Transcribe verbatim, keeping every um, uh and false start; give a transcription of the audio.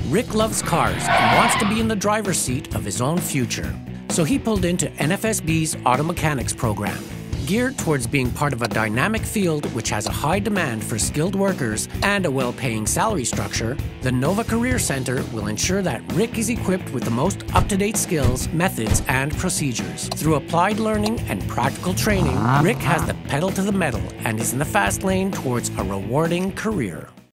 Rick loves cars and wants to be in the driver's seat of his own future. So he pulled into N F S B's auto mechanics program. Geared towards being part of a dynamic field which has a high demand for skilled workers and a well-paying salary structure, the Nova Career Center will ensure that Rick is equipped with the most up-to-date skills, methods, and procedures. Through applied learning and practical training, Rick has the pedal to the metal and is in the fast lane towards a rewarding career.